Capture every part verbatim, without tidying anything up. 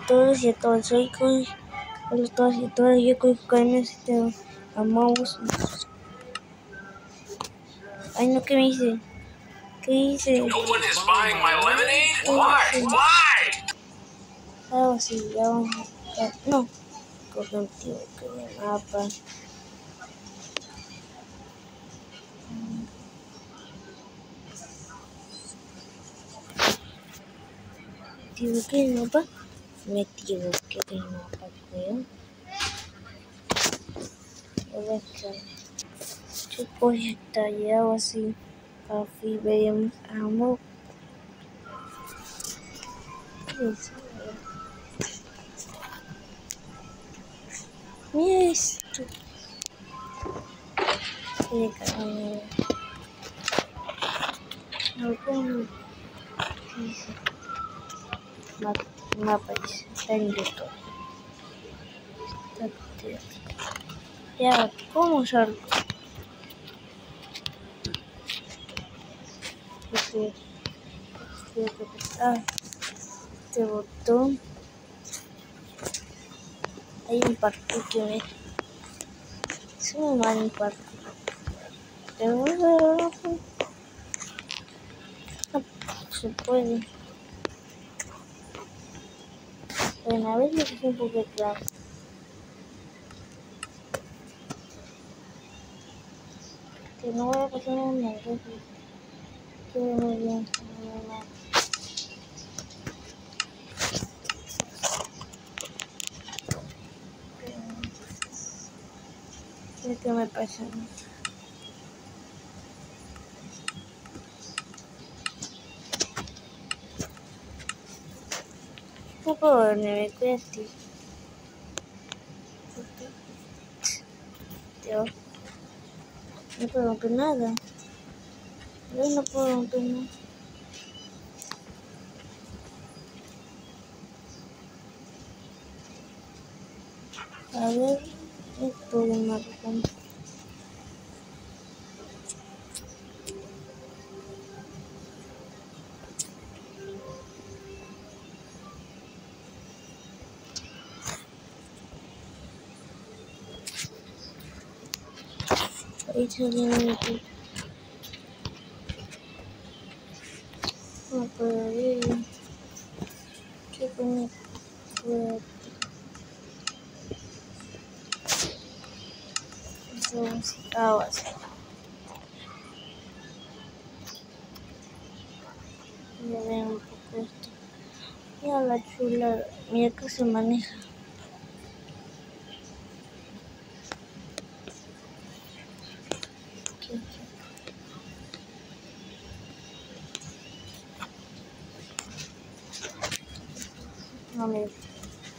todos y a todos. Soy con... Hola a todos y a todas. Yo con este amamos. Ay, no, ¿qué me hice? ¿Qué hice? No one is buying my lemonade? Why? Why? Algo así, ya vamos a... No. Contigo, que me mapa. Me equivoqué en el mapa. Me equivoqué en el mapa, creo. A ver qué. Chicos, está ya así. Así veamos. Amo. Mira esto. Mira, caramba. No, ¿cómo dice? Mapa, mapa dice. Está en YouTube. Ya, ¿cómo salgo? Este, ah, este botón. Hay un parque que me... Es un mal parque. Pero no se puede. Bueno, a veces es un poco claro. Que no voy a pasar un momento. Que muy bien. ¿Qué me pasa? No puedo dormir, cuídate. Dios. No puedo romper nada. Yo no puedo romper nada. A ver, esto de marrón. Ahí se viene aquí. No puedo ir. ¿Qué comer? Entonces, ahora sí. Voy a ver un poco esto. Mira la chula. Mira que se maneja. ¿Qué? No me gusta.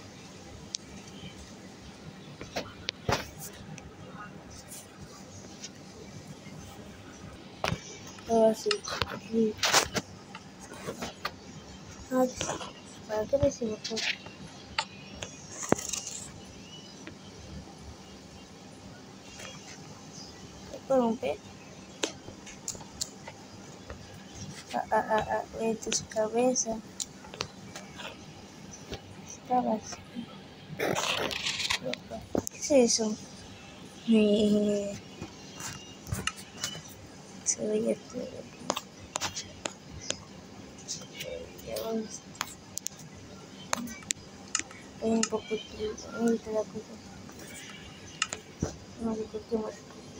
Ahora sí. Sí. Ah, ¿para qué me sigo? ¿Qué puedo romper? Ah, ah, ah, ah, vete su cabeza. Estaba así. ¿Qué es eso? Eh, se veía todo. Ya vamos. Es un poco triste. Ahorita la cosa. No sé por qué más.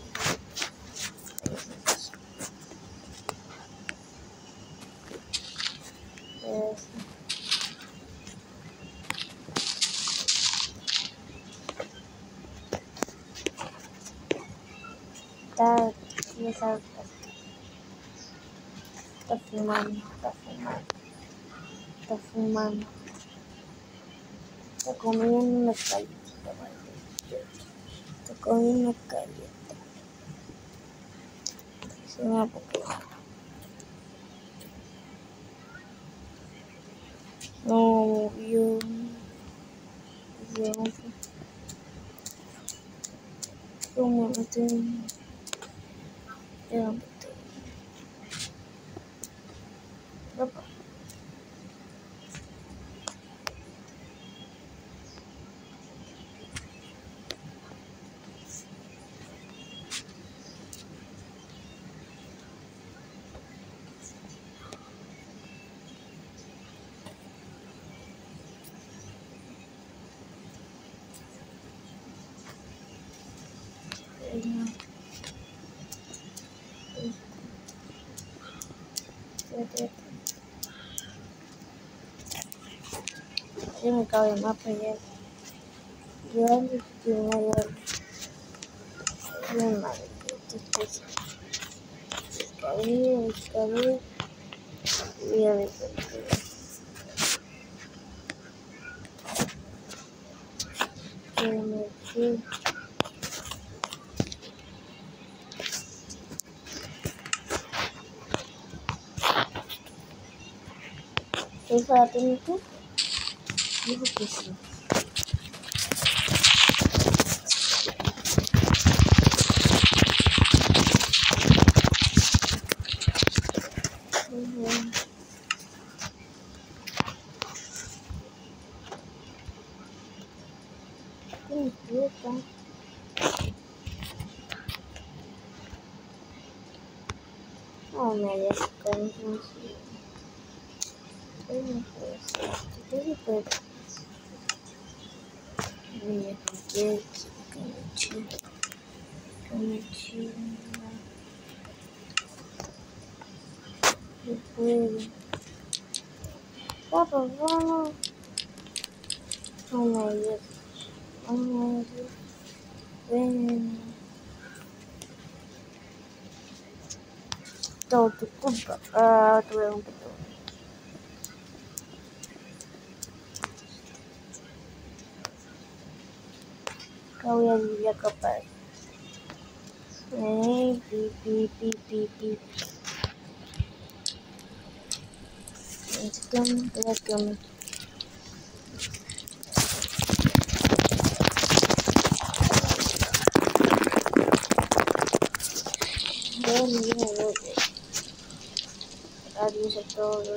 Está, está, está fumando, está fumando, está fumando, está comiendo una galletita, está comiendo una galleta, se me va a poner. No, yo, yo, ¿cómo me tengo? Ya, Yo me cago en mapa ya. Yo me primero. Muy mal. Descargué, descargué. Y a ver. Que me fui. ¿Es para técnico? Dijo que sí. Muy bien. ¿Qué me equivoca? No me descanso. ¿Qué me puede ser? ¿Qué me puede ser? Mira, porque que me chido. Que me chido. Que puedo. Papá, vamos. Oh my God. Oh my God. Ven. Todo tu culpa. Ah, tuve un poco. Acá voy a vivir acá para. Eh, pi, pi, pi, pi, pi. Necesitamos de la cama. Bueno, ya me voy. Adiós a todos.